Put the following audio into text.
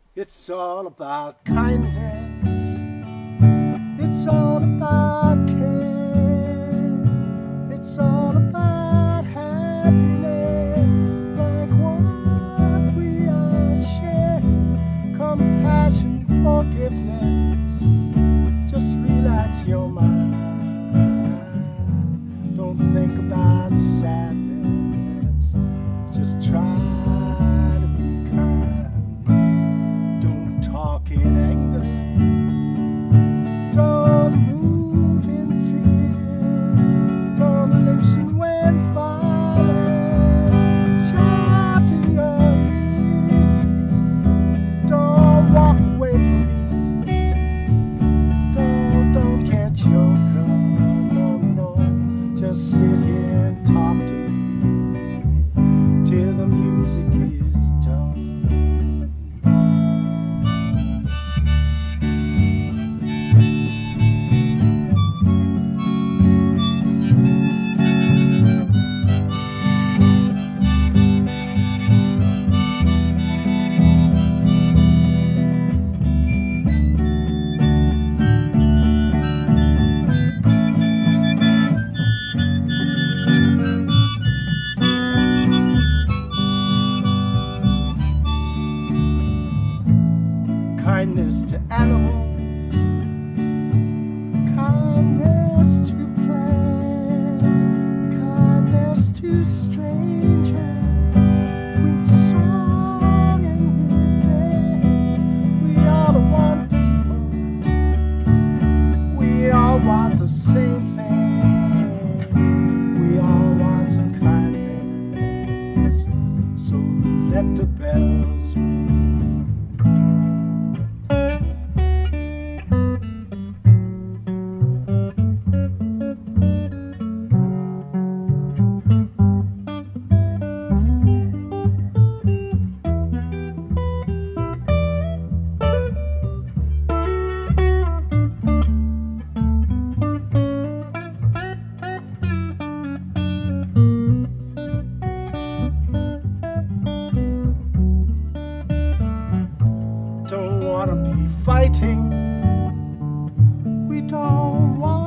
It's all about kindness. It's all about care. It's all about happiness, like what we are sharing. Compassion, forgiveness. Just relax your mind. Don't think about sadness. Just try to be kind. Don't talk in anger. Don't move in fear. Don't listen when violent shouts in your ear. Don't walk away from me. Don't get your gun. No. Just sit here and talk to me till the music is done. Kindness to animals, kindness to plants, kindness to strangers, with song and with dance. We all are one people, we all want the same thing, we all want some kindness, so let the bells ring. Don't wanna be fighting. We don't want